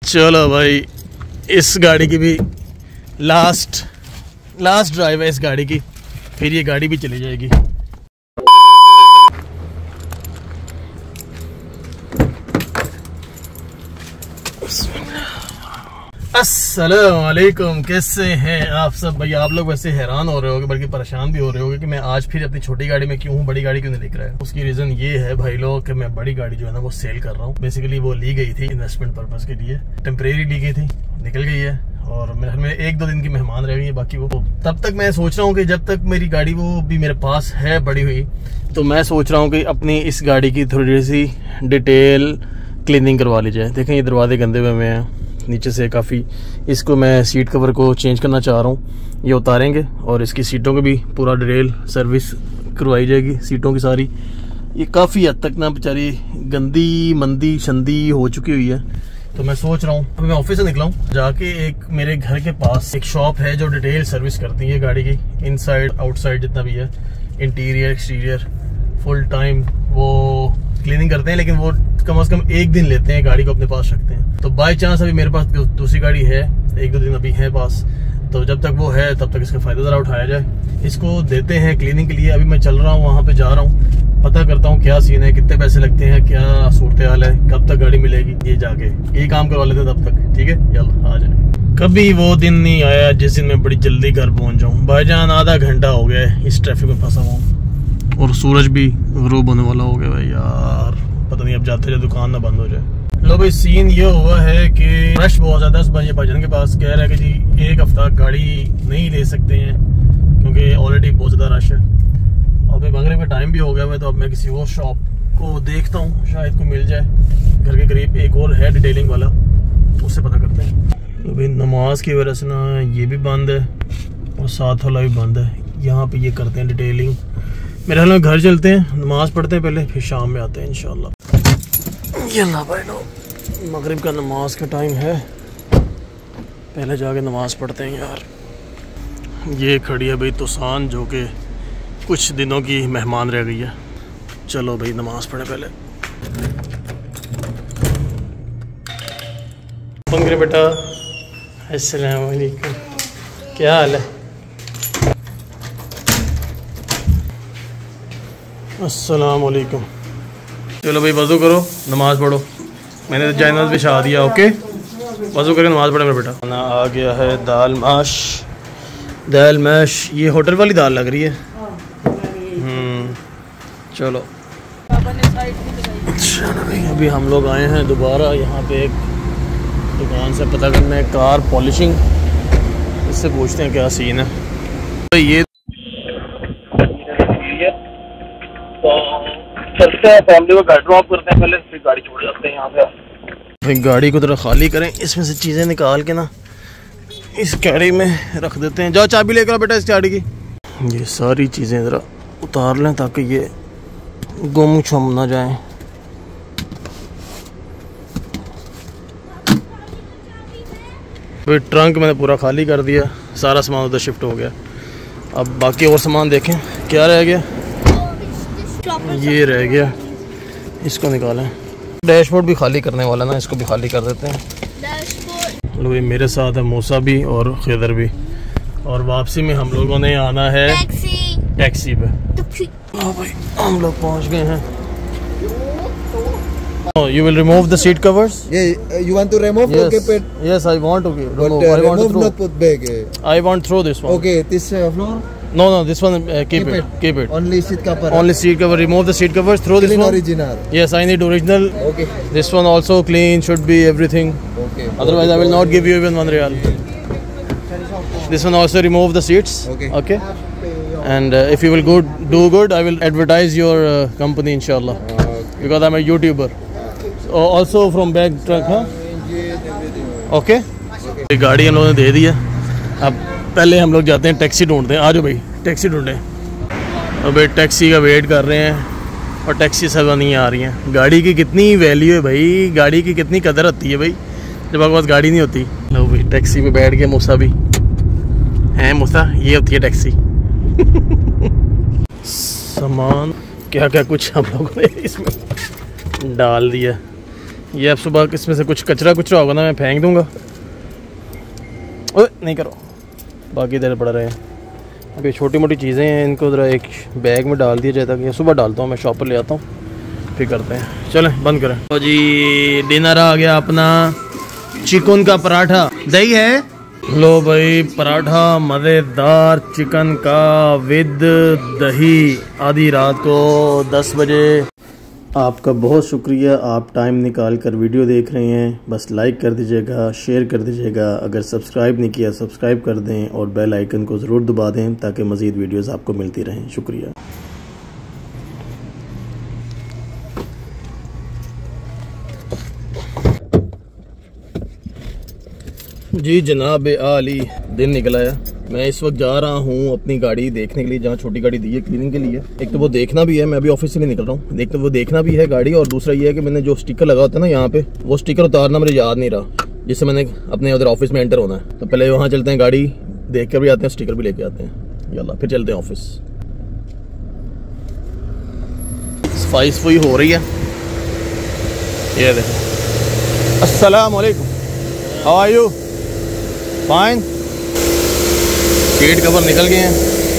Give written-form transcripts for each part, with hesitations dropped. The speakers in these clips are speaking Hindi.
चलो भाई, इस गाड़ी की भी लास्ट ड्राइव है इस गाड़ी की, फिर ये गाड़ी भी चली जाएगी। अस्सलाम वालेकुम, कैसे हैं आप सब भाई। आप लोग वैसे हैरान हो रहे होगे, बल्कि परेशान भी हो रहे होगे कि मैं आज फिर अपनी छोटी गाड़ी में क्यों हूँ, बड़ी गाड़ी क्यों नहीं दिख रहा है। उसकी रीजन ये है भाई लोग कि मैं बड़ी गाड़ी जो है ना वो सेल कर रहा हूँ। बेसिकली वो ली गई थी इन्वेस्टमेंट पर्पज के लिए, टेम्परेरी ली गई थी, निकल गई है और मेरे घर में 1-2 दिन की मेहमान रह गई है। बाकी वो तब तक मैं सोच रहा हूँ कि जब तक मेरी गाड़ी वो भी मेरे पास है बड़ी हुई, तो मैं सोच रहा हूँ कि अपनी इस गाड़ी की थोड़ी सी डिटेल क्लीनिंग करवा ली जाए। देखें ये दरवाजे गंदे हुए हैं नीचे से काफ़ी, इसको मैं सीट कवर को चेंज करना चाह रहा हूँ। ये उतारेंगे और इसकी सीटों को भी पूरा डिटेल सर्विस करवाई जाएगी, सीटों की सारी। ये काफ़ी हद तक ना बेचारी गंदी मंदी शंदी हो चुकी हुई है। तो मैं सोच रहा हूँ अभी मैं ऑफिस से निकला हूँ, जाके एक मेरे घर के पास एक शॉप है जो डिटेल सर्विस करती है गाड़ी की, इनसाइड आउटसाइड जितना भी है, इंटीरियर एक्सटीरियर फुल टाइम वो क्लीनिंग करते हैं। लेकिन वो कम से कम 1 दिन लेते हैं, गाड़ी को अपने पास रखते हैं। तो बाय चांस अभी मेरे पास दूसरी गाड़ी है, 1-2 दिन अभी है पास, तो जब तक वो है तब तक इसका फायदा जरा उठाया जाए। इसको देते हैं क्लीनिंग के लिए। अभी मैं चल रहा हूँ, वहाँ पे जा रहा हूँ, पता करता हूँ क्या सीन है, कितने पैसे लगते हैं, क्या सूरत हाल है, कब तक गाड़ी मिलेगी। ये जाके यही काम करवा लेते तब तक। ठीक है, चलो आ जाए। कभी वो दिन नहीं आया जिस दिन मैं बड़ी जल्दी घर पहुँच जाऊँ। भाईजान आधा घंटा हो गया है इस ट्रैफिक में फंसा हुआ और सूरज भी ग़ुरूब होने वाला हो गया भाई यार। पता नहीं अब जाते जाते दुकान ना बंद हो जाए। लो भाई, सीन ये हुआ है कि रश बहुत ज़्यादा है। भाईजान के पास कह रहा है कि जी 1 हफ्ता गाड़ी नहीं ले सकते हैं क्योंकि ऑलरेडी बहुत ज़्यादा रश है। अब मगरिब का टाइम भी हो गया है, तो अब मैं किसी और शॉप को देखता हूँ, शायद को मिल जाए घर के करीब। एक और है डिटेलिंग वाला, उससे पता करते हैं। तो भाई नमाज की वजह से ना ये भी बंद है और साथ वाला भी बंद है। यहाँ पे ये करते हैं डिटेलिंग। मेरे ख्याल में घर चलते हैं, नमाज पढ़ते हैं पहले, फिर शाम में आते हैं इंशाल्लाह। ये अल्लाह भाई लो, मगरिब का नमाज का टाइम है, पहले जाके नमाज पढ़ते हैं यार। ये खड़ी है भाई तुसान, जो कि कुछ दिनों की मेहमान रह गई है। चलो भाई नमाज पढ़े पहले। पंगरे बेटा, अस्सलाम वालेकुम, क्या हाल है? अस्सलाम वालेकुम। चलो भाई वज़ू करो, नमाज़ पढ़ो। मैंने तो जायनाज़ बिछा दिया। ओके, वज़ू करके नमाज़ पढ़े मेरा बेटा। खाना आ गया है, दाल मैश। ये होटल वाली दाल लग रही है। चलो अच्छा भाई, अभी हम लोग आए हैं दोबारा यहाँ पे एक दुकान से पता करना है कार पॉलिशिंग। इससे पूछते हैं क्या सीन है। तो ये चलते हैं, फैमिली को घर ड्रॉप करते हैं पहले, फिर गाड़ी छोड़ जाते हैं यहाँ पे। भाई गाड़ी को थोड़ा खाली करें, इसमें से चीज़ें निकाल के ना इस गाड़ी में रख देते हैं। जाओ चाबी लेकर बेटा इस गाड़ी की। ये सारी चीज़ें ज़रा उतार लें ताकि ये गुम छुम ना जाए। भाई ट्रंक मैंने पूरा खाली कर दिया, सारा सामान उधर शिफ्ट हो गया। अब बाकी और सामान देखें क्या रह गया। ये रह गया, इसको निकालें। डैशबोर्ड भी खाली करने वाला ना, इसको भी खाली कर देते हैं। लो ये मेरे साथ है मूसा भी और खिदर भी, और वापसी में हम लोगों ने आना है टैक्सी पे। लो भाई हम लोग पहुंच गए हैं। You will remove the seat covers? Yeah, you want to remove? Yes. Okay, but yes, I want to remove. but, I want to throw. not put back. I want to throw this one. Okay, this floor. No, this one keep it. Keep it. Only seat cover. Only seat cover. Remove the seat covers. Throw this one. Original. Yes, I need original. Okay. This one also clean. Should be everything. Okay. Otherwise, I will not give you even 1 riyal. This one also remove the seats. Okay. Okay. And if you will do good, I will advertise your company inshallah. Because I'm a YouTuber. Also from back truck, huh? Okay. गाड़ी हम लोगों ने दे दी है। अब पहले हम लोग जाते हैं टैक्सी ढूंढते हैं। आ जाओ भाई टैक्सी ढूंढें। अब भाई टैक्सी का वेट कर रहे हैं और टैक्सी सब नहीं आ रही हैं। गाड़ी की कितनी वैल्यू है भाई, गाड़ी की कितनी कदर होती है भाई जब आपके पास गाड़ी नहीं होती। लो भाई टैक्सी में बैठ गया मूसा भी हैं। मूसा ये होती है टैक्सी। सामान क्या क्या कुछ हम लोगों ने इसमें डाल दिया। ये अब सुबह इसमें से कुछ कचरा होगा ना, मैं फेंक दूंगा। ओए नहीं करो, बाकी इधर पड़ा रहे। अभी छोटी मोटी चीज़ें हैं, इनको ज़रा एक बैग में डाल दिया जाए ताकि सुबह डालता हूँ, मैं शॉप पर ले आता हूँ फिर करते हैं। चलें बंद करें। तो जी डिनर आ गया अपना, चिकन का पराठा, दही है। लो भाई पराठा मज़ेदार चिकन का विद दही, आधी रात को 10 बजे। आपका बहुत शुक्रिया, आप टाइम निकाल कर वीडियो देख रहे हैं। बस लाइक कर दीजिएगा, शेयर कर दीजिएगा, अगर सब्सक्राइब नहीं किया सब्सक्राइब कर दें और बेल आइकन को ज़रूर दबा दें ताकि मज़ीद वीडियोस आपको मिलती रहें। शुक्रिया। जी जनाब आली, दिन निकला है। मैं इस वक्त जा रहा हूँ अपनी गाड़ी देखने के लिए, जहाँ छोटी गाड़ी दी है क्लीनिंग के लिए। एक तो वो देखना भी है, मैं अभी ऑफिस से नहीं निकल रहा हूँ, एक तो वो देखना भी है गाड़ी, और दूसरा ये है कि मैंने जो स्टिकर लगा होता है ना यहाँ पे, वो स्टिकर उतारना मुझे याद नहीं रहा, जिससे मैंने अपने उधर ऑफिस में एंटर होना है। तो पहले वहाँ चलते हैं, गाड़ी देख कर भी आते हैं, स्टिकर भी लेके आते हैं, यल्ला फिर चलते हैं ऑफिस। सफाई सफाई हो रही है, ये देखो। अस्सलाम वालेकुम, how are you? Fine. Seat cover निकल गए हैं।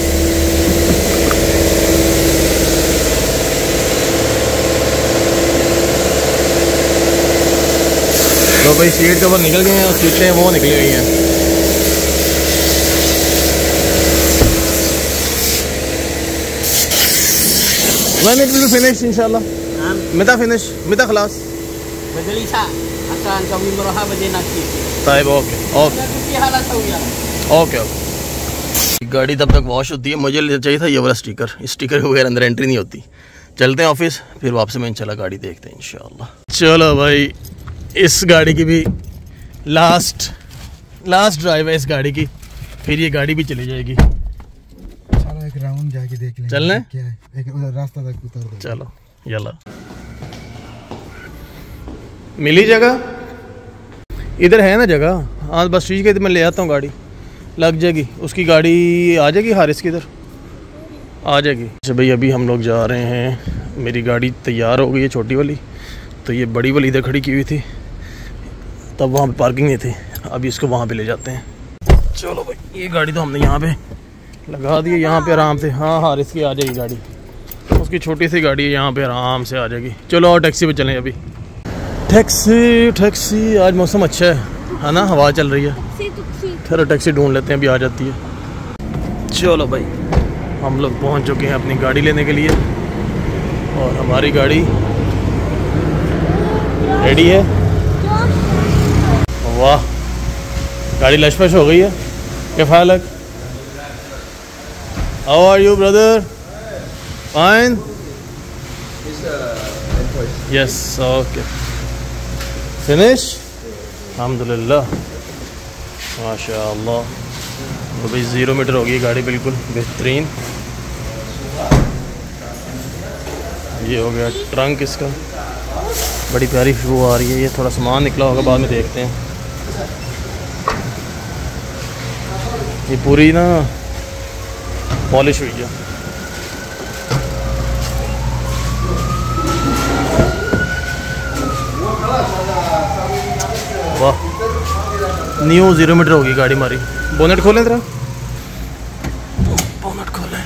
तो भाई सीट कवर निकल गए हैं और सीटें वो निकली हुई हैं। When it will be finished inshallah? Meta finish, meta خلاص. Madalisa akan kami meroha baje nanti. طيب okay okay. गाड़ी तब तक वॉश होती है। मुझे चाहिए था ये वाला स्टिकर, इस स्टिकर के बगैर अंदर एंट्री नहीं होती। चलते हैं ऑफिस, फिर वापस में इंशाल्लाह गाड़ी देखते हैं इंशाल्लाह। चलो भाई, इस गाड़ी की भी लास्ट ड्राइव है इस गाड़ी की, फिर ये गाड़ी भी चली जाएगी। चलो एक राउंड जाके देख लेंगे चलना क्या है, एक उधर रास्ता तक उतर दो। चलो यल्ला। मिली जगह इधर है ना जगह? हाँ बस ठीक है, मैं ले आता हूँ, गाड़ी लग जाएगी। उसकी गाड़ी आ जाएगी, हारिस की इधर आ जाएगी। अच्छा भाई अभी हम लोग जा रहे हैं, मेरी गाड़ी तैयार हो गई है छोटी वाली, तो ये बड़ी वाली इधर खड़ी की हुई थी, तब वहाँ पे पार्किंग नहीं थी, अभी इसको वहाँ पे ले जाते हैं। चलो भाई, ये गाड़ी तो हमने यहाँ पे लगा दी है, यहाँ पे आराम से। हाँ हारिस की आ जाएगी गाड़ी, उसकी छोटी सी गाड़ी है, यहाँ पे आराम से आ जाएगी। चलो और टैक्सी पे चलें अभी। टैक्सी आज मौसम अच्छा है ना, हवा चल रही है। फिर टैक्सी ढूंढ लेते हैं, अभी आ जाती है। चलो भाई हम लोग पहुंच चुके हैं अपनी गाड़ी लेने के लिए, और हमारी गाड़ी रेडी है। वाह, गाड़ी लशपश हो गई है। क्या हाल है? How are you brother? Fine, yes okay, finish अल्हम्दुलिल्लाह, माशाअल्लाह। तो भाई 0 मीटर हो गई गाड़ी, बिल्कुल बेहतरीन। ये हो गया ट्रंक इसका, बड़ी प्यारी खुशबू आ रही है। ये थोड़ा सामान निकला होगा, बाद में देखते हैं। ये पूरी ना पॉलिश हुई है। वाह, न्यू 0 मीटर होगी गाड़ी हमारी। बोनेट खोलें जरा, बोनेट खोलें।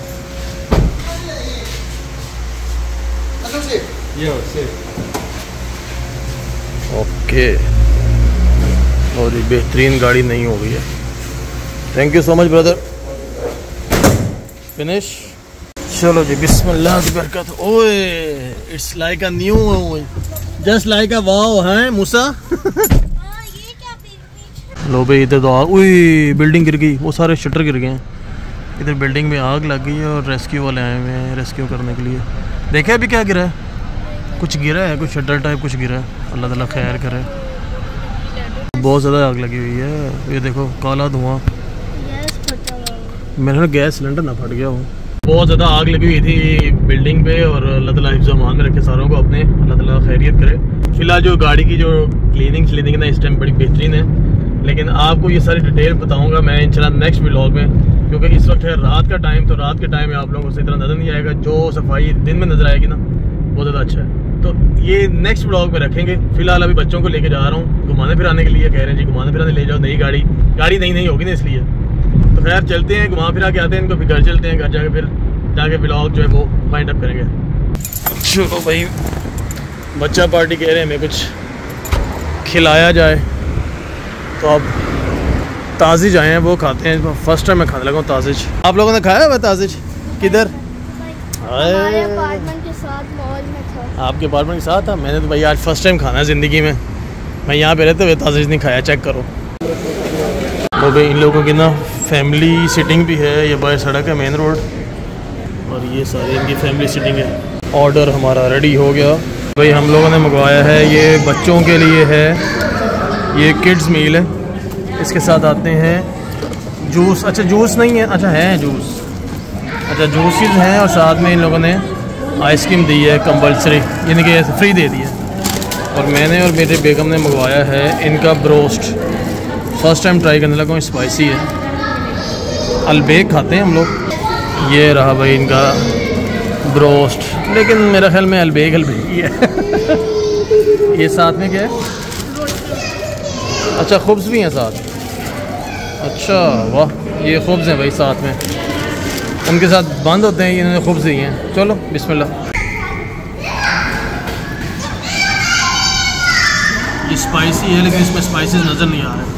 ओके, और ये बेहतरीन गाड़ी नहीं हो गई है। Thank you so much brother. Finish. चलो जी, बिस्मिल्लाह की बरकत। ओए it's like a new, just like a wow है मूसा। लो भाई इधर तो उई बिल्डिंग गिर गई, वो सारे शटर गिर गए हैं। इधर बिल्डिंग में आग लग गई है और रेस्क्यू वाले आए हुए हैं रेस्क्यू करने के लिए। देखे अभी क्या गिरा है? कुछ गिरा है, कुछ शटर टाइप कुछ गिरा है। अल्लाह ताला खैर करे। बहुत ज़्यादा आग लगी हुई है, ये देखो काला धुआं। मेरा गैस सिलेंडर ना फट गया हो। बहुत ज़्यादा आग लगी हुई थी बिल्डिंग पे, और अल्लाह ताला हिफ्ज़ अमान में रखे सारों को अपने, अल्लाह ताला खैरियत करे। फिलहाल जो गाड़ी की जो क्लीनिंग है ना इस टाइम बड़ी बेहतरीन है, लेकिन आपको ये सारी डिटेल बताऊंगा मैं इंशाल्लाह नेक्स्ट व्लॉग में, क्योंकि इस वक्त है रात का टाइम, तो रात के टाइम में आप लोगों को इतना नज़र नहीं आएगा। जो सफाई दिन में नज़र आएगी ना वो ज़्यादा अच्छा है। तो ये नेक्स्ट ब्लॉग में रखेंगे। फिलहाल अभी बच्चों को लेके जा रहा हूँ घुमाने फिराने के लिए, कह रहे हैं जी घुमाने फिराने ले जाओ, नई गाड़ी नहीं होगी ना इसलिए। तो खैर चलते हैं, घुमा फिरा के आते हैं इनको, फिर घर चलते हैं, घर जाके फिर ब्लॉग जो है वो वाइंड अप करेंगे। चलो भाई, बच्चा पार्टी कह रहे हैं हमें कुछ खिलाया जाए, तो अब ताजिज आए हैं वो खाते हैं। फर्स्ट टाइम मैं खाने लगा हूँ ताजिज। आप लोगों ने खाया हुआ ताजिज? किधर? हमारे अपार्टमेंट के साथ मॉल में था। आपके अपार्टमेंट के साथ था? मैंने तो भाई आज फर्स्ट टाइम खाना है ज़िंदगी में। मैं यहाँ पे रहते हुए ताजिज नहीं खाया, चेक करो। तो भाई इन लोगों की ना फैमिली सीटिंग भी है, ये बाहर सड़क है मेन रोड, और ये सारी इनकी फैमिली सीटिंग है। ऑर्डर हमारा रेडी हो गया भाई, हम लोगों ने मंगवाया है, ये बच्चों के लिए है, ये किड्स मील है। इसके साथ आते हैं जूस, अच्छा जूस नहीं है, अच्छा है जूस, अच्छा जूसेस हैं, और साथ में इन लोगों ने आइसक्रीम दी है कंपल्सरी, यानी कि फ्री दे दी है। और मैंने और मेरे बेगम ने मंगवाया है इनका ब्रोस्ट, फर्स्ट टाइम ट्राई करने लगा हूँ, स्पाइसी है। अलबेग खाते हैं हम लोग। ये रहा भाई इनका ब्रोस्ट, लेकिन मेरा ख्याल में अलबेग ही है। ये साथ में क्या है? अच्छा खुब्स भी हैं साथ, अच्छा वाह, ये खुब्स हैं भाई साथ में, उनके साथ बंद होते हैं, इन्होंने खुब्स दी हैं। चलो बिस्मिल्लाह। ये स्पाइसी है लेकिन इसमें स्पाइसेस नज़र नहीं आ रहे।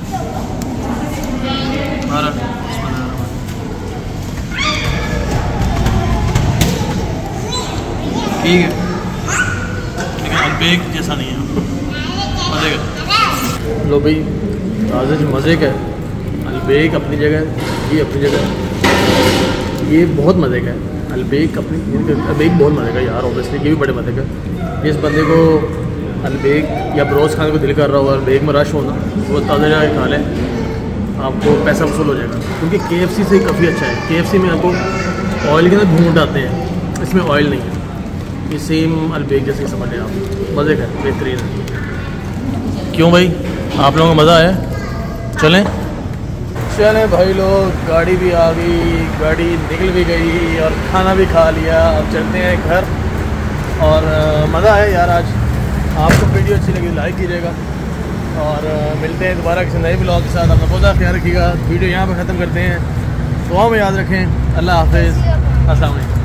ठीक है, लेकिन अलबेग जैसा नहीं है, मज़े का। लो भाई ताज़ा मज़े का है, अलबेग अपनी जगह, ये अपनी जगह, ये बहुत मज़े का है। अलबेग बहुत मज़े का यार, ऑब्वियसली ये भी बड़े मज़े का। जिस बंदे को अलबेग या ब्रोस्ट खाने को दिल कर रहा हो, अलबेग में रश होना, वो ताज़ा जगह खा लें, आपको पैसा वसूल हो जाएगा। क्योंकि KFC से काफ़ी अच्छा है। KFC में आपको ऑयल के अंदर घूंट आते हैं, इसमें ऑयल नहीं है, ये सेम अलबेग जैसे समझ लें आप, मज़े का बेहतरीन है। क्यों भाई, आप लोगों को मज़ा आया? चलें भाई लोग, गाड़ी भी आ गई, गाड़ी निकल भी गई और खाना भी खा लिया। अब चलते हैं घर, और मज़ा आया यार आज। आपको वीडियो अच्छी लगी लाइक कीजिएगा, और मिलते हैं दोबारा किसी नए ब्लॉग के साथ। अपना बहुत ख्याल रखिएगा। वीडियो यहाँ पर ख़त्म करते हैं, दुआ में याद रखें। अल्लाह हाफ़िज़, अस्सलाम वालेकुम।